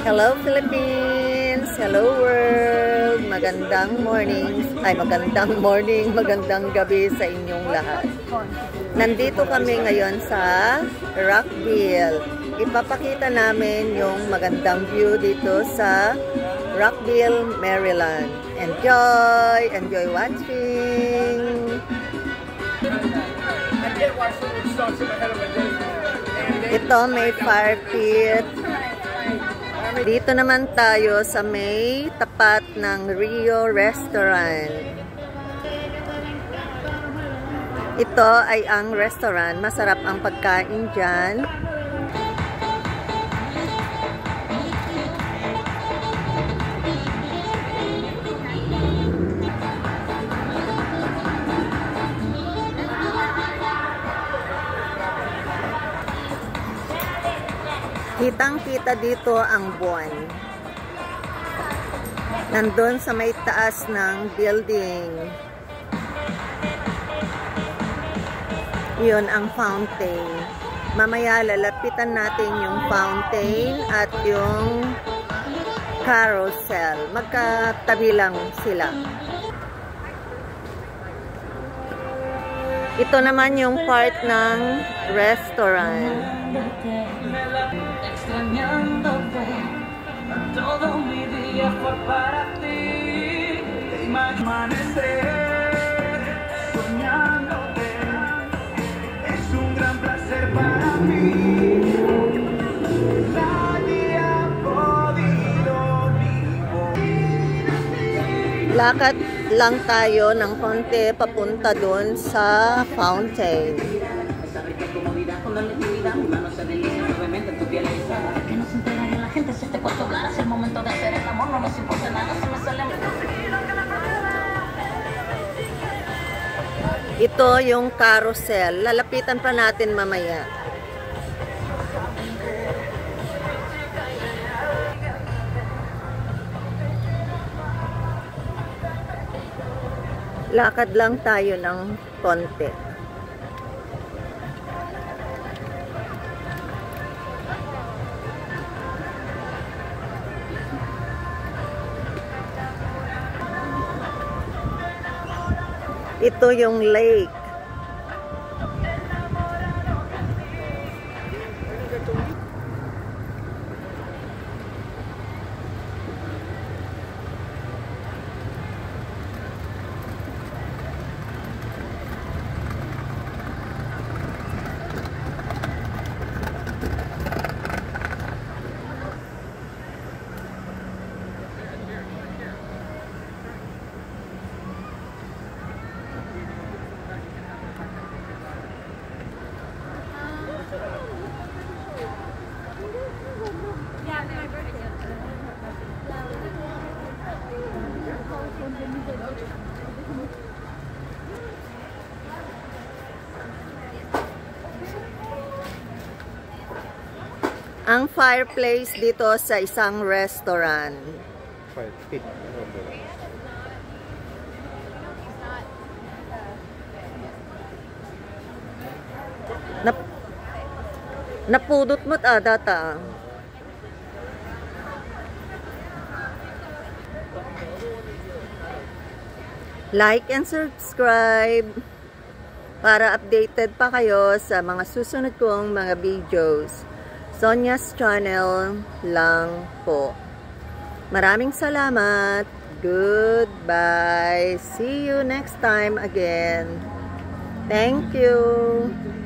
Hello Philippines! Hello world! Magandang morning, magandang gabi sa inyong lahat. Nandito kami ngayon sa Rockville. Ipapakita namin yung magandang view dito sa Rockville, Maryland. Enjoy! Enjoy watching! Ito may fire pit. Dito naman tayo sa may tapat ng Rio Restaurant. Ito ay ang restaurant. Masarap ang pagkain dyan. Kitang-kita dito ang buwan. Nandun sa may taas ng building. Yun ang fountain. Mamaya lalapitan natin yung fountain at yung carousel. Magkatabi lang sila. Ito naman yung part ng restaurant. Extrañándote, todo mi día fue para ti. Amanecer, soñándote, es un gran placer para mí. Nadie ha podido ni Lakad lang tayo ng konti papunta doon sa fountain. Ito yung carousel. Lalapitan pa natin mamaya. Lakad lang tayo ng konti. Ito yung lake. Ang fireplace dito sa isang restaurant. Fire pit. Napudot mo't data. Like and subscribe para updated pa kayo sa mga susunod kong mga videos. Sonia's Channel lang po. Maraming salamat. Goodbye. See you next time again. Thank you.